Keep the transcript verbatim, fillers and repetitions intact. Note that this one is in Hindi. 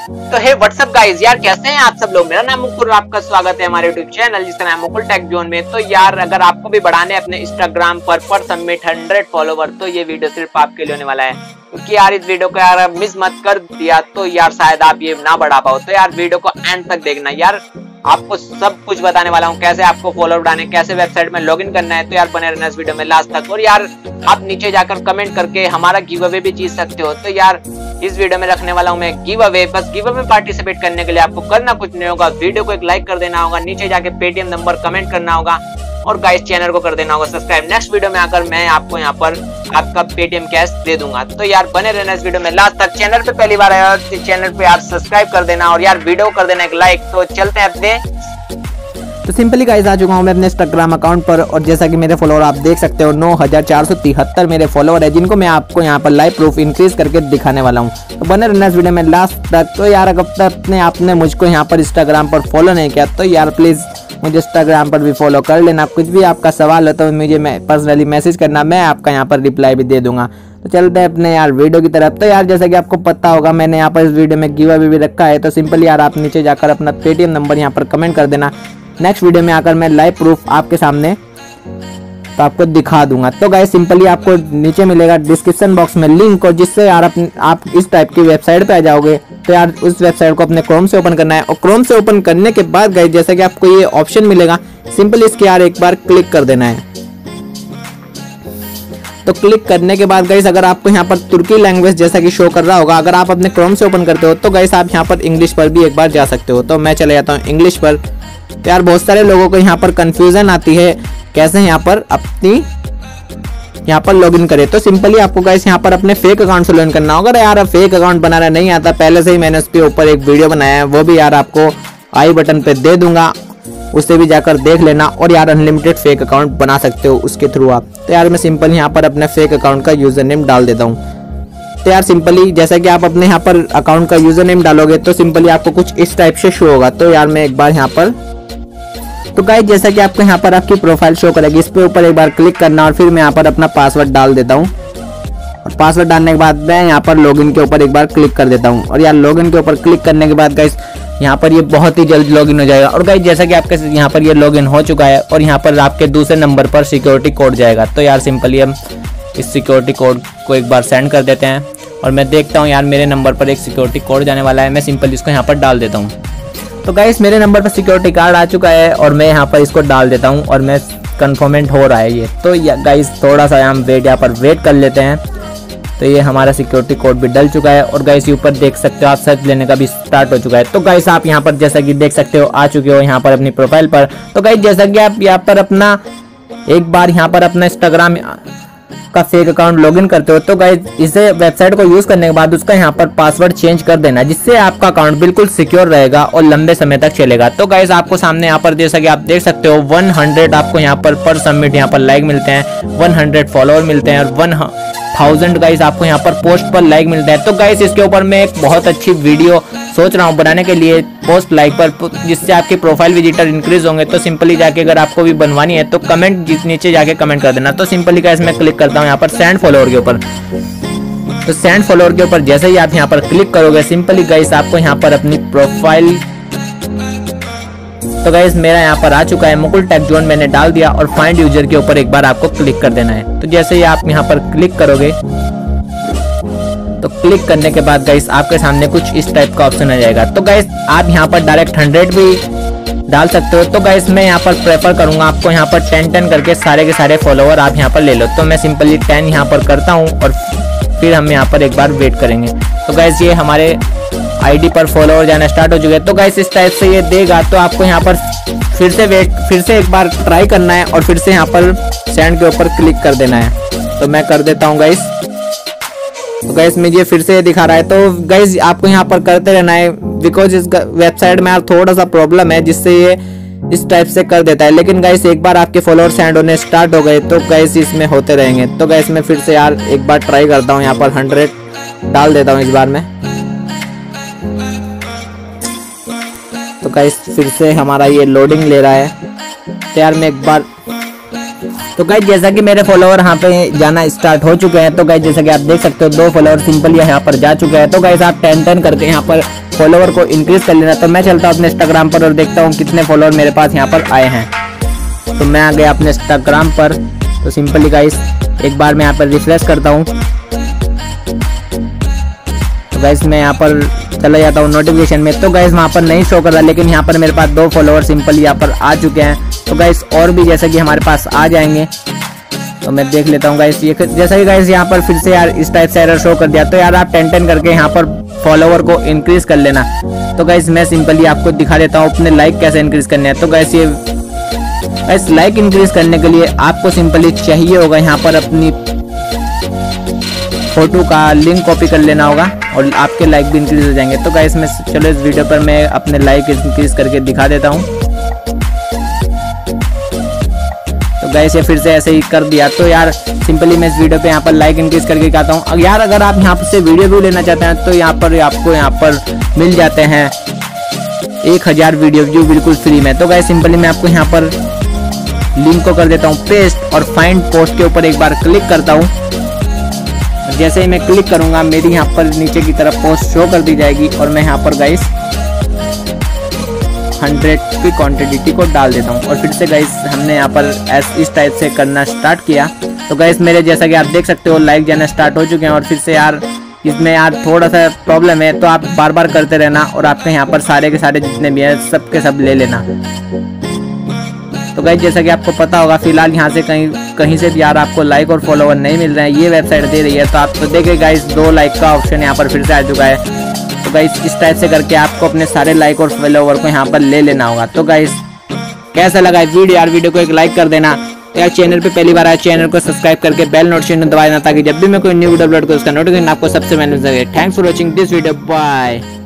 तो हे व्हाट्सअप गाइस, यार कैसे हैं आप सब लोग। मेरा नाम मुकुल, आपका स्वागत है हमारे यूट्यूब चैनल जिसका नाम मुकुल टेक जोन में। तो यार अगर आपको भी बढ़ाने अपने इंस्टाग्राम पर पर सबमिट हंड्रेड फॉलोवर, तो ये वीडियो सिर्फ आपके लिए होने वाला है। क्योंकि यार इस वीडियो को यार मिस मत कर दिया तो यार शायद आप ये ना बढ़ा पाओ। तो यार वीडियो को एंड तक देखना, यार आपको सब कुछ बताने वाला हूँ, कैसे आपको फॉलोअर बढ़ाने, कैसे वेबसाइट में लॉगिन करना है। तो यार बने रहना इस वीडियो में लास्ट तक। और यार आप नीचे जाकर कमेंट करके हमारा गिव अवे भी जीत सकते हो। तो यार इस वीडियो में रखने वाला हूँ मैं गिव अवे। बस गिव अवे पार्टिसिपेट करने के लिए आपको करना कुछ नहीं होगा, वीडियो को एक लाइक कर देना होगा, नीचे जाके पेटीएम नंबर कमेंट करना होगा और गाइस चैनल को कर देना होगा सब्सक्राइब। नेक्स्ट वीडियो में आकर मैं आपको यहाँ पर आपका पेटीएम कैश दे दूंगा। तो यार बने रहना इस वीडियो में लास्ट तक। चैनल पे पहली बार आया तो चैनल पे यार सब्सक्राइब कर देना और यार वीडियो को कर देना एक लाइक। तो चलते हैं अपने। तो सिंपली गाइस आ चुका हूँ मैं अपने इंस्टाग्राम अकाउंट पर और जैसा कि मेरे फॉलोअर आप देख सकते हो नौ हज़ार चार सौ तिहत्तर मेरे फॉलोअर है, जिनको मैं आपको यहाँ पर लाइव प्रूफ इंक्रीज करके दिखाने वाला हूँ। तो बने रहना इस वीडियो में लास्ट तक। तो यार अगर तक आपने मुझको यहाँ पर इंस्टाग्राम पर फॉलो नहीं किया तो यार प्लीज़ मुझे इंस्टाग्राम पर भी फॉलो कर लेना। कुछ भी आपका सवाल हो तो मुझे पर्सनली मैसेज करना, मैं आपका यहाँ पर रिप्लाई भी दे दूंगा। तो चलते हैं अपने यार वीडियो की तरफ। तो यार जैसा कि आपको पता होगा मैंने यहाँ पर इस वीडियो में गिव अवे भी रखा है। तो सिंपली यार आप नीचे जाकर अपना पेटीएम नंबर यहाँ पर कमेंट कर देना। नेक्स्ट वीडियो में आकर मैं लाइव प्रूफ आपके सामने तो आपको दिखा दूंगा। तो गाइस सिंपली आपको नीचे मिलेगा डिस्क्रिप्शन बॉक्स में लिंक, और जिससे यार आप, आप इस टाइप की वेबसाइट पे आ जाओगे। तो यार उस वेबसाइट को अपने क्रोम से ओपन करना है और क्रोम से ओपन करने के बाद गाइस जैसा कि आपको ये ऑप्शन मिलेगा, सिंपली इसके यार एक बार क्लिक कर देना है। तो क्लिक करने के बाद गाइस अगर आपको यहाँ पर तुर्की लैंग्वेज जैसा कि शो कर रहा होगा, अगर आप अपने क्रोम से ओपन करते हो तो गाइस आप यहाँ पर इंग्लिश पर भी एक बार जा सकते हो। तो मैं चले जाता हूँ इंग्लिश पर। तो यार बहुत सारे लोगों को यहाँ पर कंफ्यूजन आती है कैसे यहाँ पर अपनी यहाँ पर लॉगिन करें। तो सिंपली आपको गाइस यहाँ पर अपने फेक अकाउंट से लॉगिन करना होगा। यार फेक अकाउंट बनाना नहीं आता, पहले से ही मैंने उसके ऊपर एक वीडियो बनाया है, वो भी यार आपको आई बटन पे दे दूंगा, उससे भी जाकर देख लेना। और यार अनलिमिटेड फेक अकाउंट बना सकते हो उसके थ्रू आप। तो यार मैं सिंपल यहाँ पर अपने फेक अकाउंट का यूजर नेम डाल देता हूँ। तो यार सिंपली जैसा कि आप अपने यहाँ पर अकाउंट का यूजर नेम डालोगे तो सिंपली आपको कुछ इस टाइप से शो होगा। तो यार मैं एक बार यहाँ पर तो गाइस जैसा कि आपको यहाँ पर आपकी प्रोफाइल शो करेगी, इस पे ऊपर एक बार क्लिक करना और फिर मैं यहाँ पर अपना पासवर्ड डाल देता हूँ। और पासवर्ड डालने के बाद मैं यहाँ पर लॉगिन के ऊपर एक बार क्लिक कर देता हूँ। और यार लॉगिन के ऊपर क्लिक करने के बाद गाइस यहाँ पर ये बहुत ही जल्द लॉगिन हो जाएगा। और गाइस जैसा कि आपके यहाँ पर ये लॉगिन हो चुका है और यहाँ पर आपके दूसरे नंबर पर सिक्योरिटी कोड जाएगा। तो यार सिंपली हम इस सिक्योरिटी कोड को एक बार सेंड कर देते हैं और मैं देखता हूँ यार मेरे नंबर पर एक सिक्योरिटी कोड जाने वाला है। मैं सिंपली इसको यहाँ पर डाल देता हूँ। तो गाइस मेरे नंबर पर सिक्योरिटी कार्ड आ चुका है और मैं यहाँ पर इसको डाल देता हूँ और मैं कन्फर्मेंट हो रहा है ये। तो गाइस थोड़ा सा हम वेट यहाँ पर वेट कर लेते हैं। तो ये हमारा सिक्योरिटी कोड भी डल चुका है और गाइस ऊपर देख सकते हो आप सर्च लेने का भी स्टार्ट हो चुका है। तो गाइस आप यहाँ पर जैसा कि देख सकते हो आ चुके हो यहाँ पर अपनी प्रोफाइल पर। तो गाइस जैसा कि आप यहाँ पर अपना एक बार यहाँ पर अपना इंस्टाग्राम का फेक अकाउंट लॉगिन करते हो तो गाइस इसे वेबसाइट को यूज करने के बाद उसका यहाँ पर पासवर्ड चेंज कर देना, जिससे आपका अकाउंट बिल्कुल सिक्योर रहेगा और लंबे समय तक चलेगा। तो गाइस आपको सामने यहाँ पर जैसा कि आप देख सकते हो सौ आपको यहाँ पर पर सबमिट यहाँ पर लाइक मिलते हैं, सौ फॉलोअर मिलते हैं और थाउजेंड गाइस आपको यहाँ पर पोस्ट पर लाइक मिलता है। तो गाइस इसके ऊपर मैं एक बहुत अच्छी वीडियो सोच रहा हूँ बनाने के लिए पोस्ट लाइक पर, जिससे आपके प्रोफाइल विजिटर इंक्रीज होंगे। तो सिंपली जाके अगर आपको भी बनवानी है तो कमेंट नीचे जाके कमेंट कर देना। तो सिंपली गाइस मैं क्लिक करता हूँ यहाँ पर सेंड फॉलोअर के ऊपर। तो सेंड फॉलोअर के ऊपर जैसे ही आप यहाँ पर क्लिक करोगे सिंपली गाइस आपको यहाँ पर अपनी प्रोफाइल, तो गाइस मेरा यहाँ पर आ चुका है मुकुल टेक जोन, मैंने डाल दिया और फाइंड यूजर के ऊपर एक बार आपको क्लिक कर देना है। तो जैसे ही आप यहाँ पर क्लिक करोगे तो क्लिक करने के बाद गाइस आपके सामने कुछ इस टाइप का ऑप्शन आ जाएगा। तो गाइस आप यहाँ पर डायरेक्ट हंड्रेड भी डाल सकते हो। तो गाइस मैं यहाँ पर प्रेफर करूंगा आपको यहाँ पर टेन टेन करके सारे के सारे फॉलोवर आप यहाँ पर ले लो। तो मैं सिंपली टेन यहाँ पर करता हूँ और फिर हम यहाँ पर एक बार वेट करेंगे। तो गाइस ये हमारे आईडी पर फॉलोवर जाना स्टार्ट हो चुके हैं। तो गाइस इस टाइप से ये देगा। तो आपको यहाँ पर फिर से वेट फिर से एक बार ट्राई करना है और फिर से यहाँ पर सेंड के ऊपर क्लिक कर देना है। तो मैं कर देता हूँ गाइस। तो गाइस मुझे फिर से ये दिखा रहा है। तो गाइस आपको यहाँ पर करते रहना है, बिकॉज इस वेबसाइट में यार थोड़ा सा प्रॉब्लम है जिससे ये इस टाइप से कर देता है। लेकिन गाइस एक बार आपके फॉलोअर सेंड होने स्टार्ट हो गए तो गाइस इसमें होते रहेंगे। तो गाइस मैं फिर से यार एक बार ट्राई करता हूँ, यहाँ पर हंड्रेड डाल देता हूँ इस बार में। तो गाइस फिर से हमारा ये लोडिंग ले रहा है। तो यार मैं एक बार तो गाइस जैसा कि मेरे फॉलोवर यहाँ पे जाना स्टार्ट हो चुके हैं, तो गाइस जैसा कि आप देख सकते हो दो फॉलोवर सिंपल यहाँ पर जा चुके हैं। तो गाइस आप टेन टेन करके यहाँ पर फॉलोवर को इंक्रीज कर लेना। तो मैं चलता हूँ अपने इंस्टाग्राम पर और देखता हूँ कितने फॉलोवर मेरे पास यहाँ पर आए हैं। तो मैं आ गया अपने इंस्टाग्राम पर। तो सिंपली गाइस एक बार मैं यहाँ पर रिफ्रेश करता हूँ। तो गाइस मैं यहाँ पर चला जाता हूँ नोटिफिकेशन में। तो गाइस वहाँ पर नहीं शो कर रहा, लेकिन यहाँ पर मेरे पास दो फॉलोवर सिंपल यहाँ पर आ चुके हैं। तो गाइस और भी जैसा कि हमारे पास आ जाएंगे तो मैं देख लेता हूँ गाइस। ये जैसा कि गाइस यहाँ पर फिर से यार इस टाइप से एरर शो कर दिया। तो यार आप टेन टेन करके यहाँ पर फॉलोवर को इंक्रीज कर लेना। तो गाइस मैं सिंपली आपको दिखा देता हूँ अपने लाइक कैसे इंक्रीज करने हैं। तो गाइस ये गाइस लाइक इंक्रीज करने के लिए आपको सिंपली चाहिए होगा यहाँ पर अपनी फोटो का लिंक कॉपी कर लेना होगा और आपके लाइक भी इंक्रीज हो जाएंगे। तो गाइस मैं चलो इस वीडियो पर मैं अपने लाइक इंक्रीज करके दिखा देता हूँ। तो गाइस ये फिर से ऐसे ही कर दिया। तो यार सिंपली मैं इस वीडियो पे यहाँ पर लाइक इंक्रीज करके दिखाता हूँ। यार अगर आप यहाँ से वीडियो भी लेना चाहते हैं तो यहाँ पर आपको यहाँ पर मिल जाते हैं एक हजार वीडियो व्यू बिल्कुल फ्री में। तो गाइस सिंपली मैं आपको यहाँ पर लिंक को कर देता हूँ पेस्ट और फाइंड पोस्ट के ऊपर एक बार क्लिक करता हूँ। जैसे ही मैं क्लिक करूंगा मेरी यहाँ पर नीचे की तरफ पोस्ट शो कर दी जाएगी और मैं यहाँ पर गाइस हंड्रेड की क्वांटिटी को डाल देता हूँ। और फिर से गाइस हमने यहाँ पर इस टाइप से करना स्टार्ट किया। तो गाइस मेरे जैसा कि आप देख सकते हो लाइक जाना स्टार्ट हो चुके हैं। और फिर से यार इसमें यार थोड़ा सा प्रॉब्लम है, तो आप बार बार करते रहना और आपके यहाँ पर सारे के सारे जितने भी हैं सब के सब ले लेना। तो गाइस जैसा कि आपको पता होगा फिलहाल यहाँ से कहीं कहीं से भी यार आपको लाइक और फॉलोवर नहीं मिल रहे हैं, ये वेबसाइट दे रही है। तो आप तो देखिए गाइस दो लाइक का ऑप्शन यहाँ पर फिर से आ चुका है। तो गाइस इस टाइप से करके आपको अपने सारे लाइक और फॉलोवर को यहाँ पर ले लेना होगा। तो गाइस कैसा लगा वीडियो? यार वीडियो को एक लाइक कर देना। यार चैनल पे पहली बार आया चैनल को सब्सक्राइब करके बेल नोटिफिकेशन दबा देना ताकि जब भी मैं कोई न्यू वीडियो अपलोड करूँ उसका नोटिफिकेशन आपको सबसे पहले मिल सके। Thanks for watching this video, bye.